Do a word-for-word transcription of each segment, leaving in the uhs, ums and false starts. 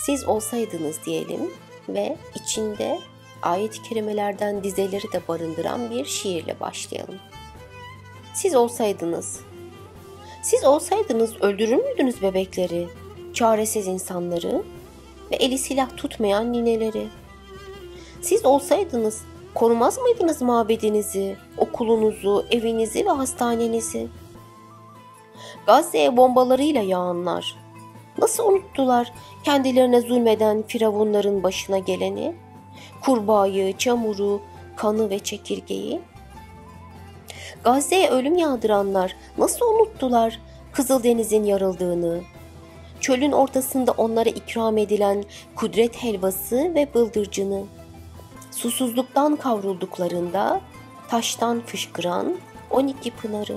Siz olsaydınız diyelim ve içinde ayet-i kerimelerden dizeleri de barındıran bir şiirle başlayalım. Siz olsaydınız, siz olsaydınız öldürür müydünüz bebekleri, çaresiz insanları ve eli silah tutmayan nineleri? Siz olsaydınız korumaz mıydınız mabedinizi, okulunuzu, evinizi ve hastanenizi? Gazze'ye bombalarıyla yağanlar nasıl unuttular kendilerine zulmeden firavunların başına geleni, kurbağayı, çamuru, kanı ve çekirgeyi? Gazze'ye ölüm yağdıranlar nasıl unuttular Kızıldeniz'in yarıldığını, çölün ortasında onlara ikram edilen kudret helvası ve bıldırcını, susuzluktan kavrulduklarında taştan fışkıran on iki pınarı?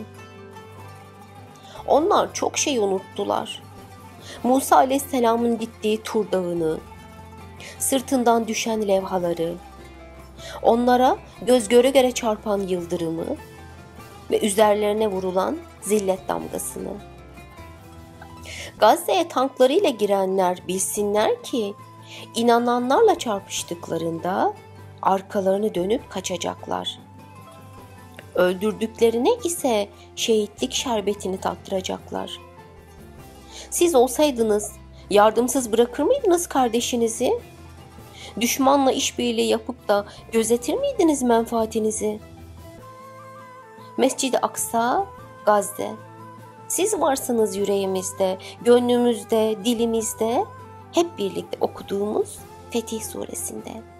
Onlar çok şey unuttular. Musa Aleyhisselam'ın gittiği Tur Dağı'nı, sırtından düşen levhaları, onlara göz göre göre çarpan yıldırımı ve üzerlerine vurulan zillet damgasını. Gazze'ye tanklarıyla girenler bilsinler ki inananlarla çarpıştıklarında arkalarını dönüp kaçacaklar. Öldürdüklerine ise şehitlik şerbetini tattıracaklar. Siz olsaydınız yardımsız bırakır mıydınız kardeşinizi? Düşmanla işbirliği yapıp da gözetir miydiniz menfaatinizi? Mescid-i Aksa, Gazze. Siz varsınız yüreğimizde, gönlümüzde, dilimizde, hep birlikte okuduğumuz Fetih Suresinde.